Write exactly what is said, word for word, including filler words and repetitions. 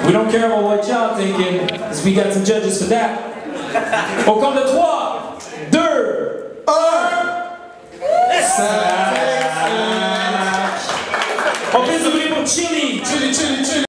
We don't care about what y'all thinking, because we got some judges for that. Au compte de trois, deux, un. On fait du bruit pour Chili. Chili, Chili, Chili.